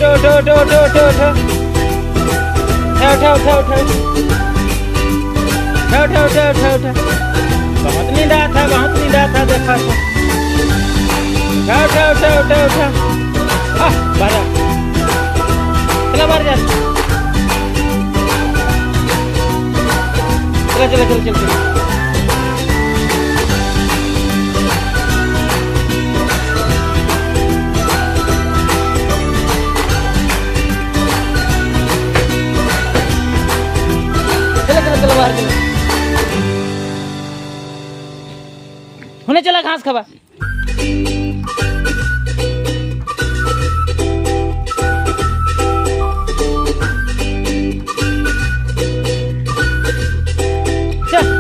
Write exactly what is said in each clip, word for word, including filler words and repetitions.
उठो उठो उठो उठो उठो उठो उठो उठो उठो उठो उठो उठो बहुत नींद आता था बहुत नींद आता था देखा उठो उठो उठो उठो आ बाहर चला बाहर जा चला चला चल चल चल बाहर चला होने चला घास खावा चल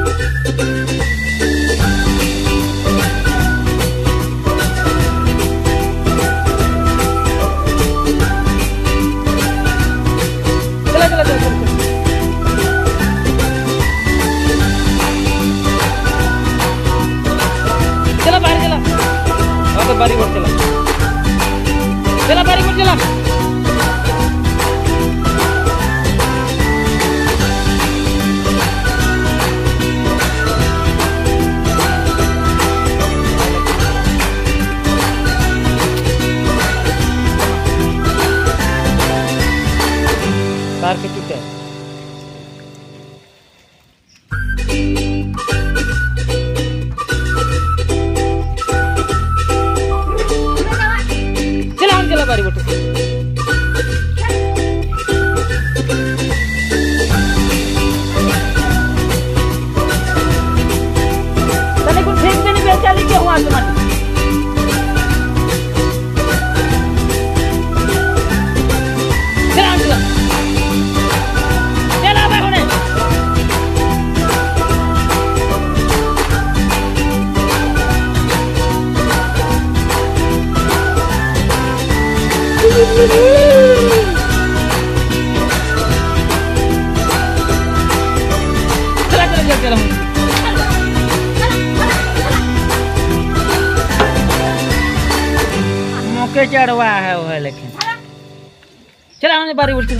चला चला चला चला चला बाहर चला और बारी बोल चला चला बारी बोल चला कार के टूटे चला बारी बोट तने को फेंक देने पे चली के हुआ तुम्हारी चला चला चला भाई होने चला चला चला चला मौके चढ़वा है वो है लेकिन चला हमने बारी बोलती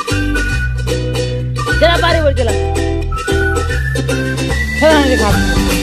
चला बारी बोल चला चला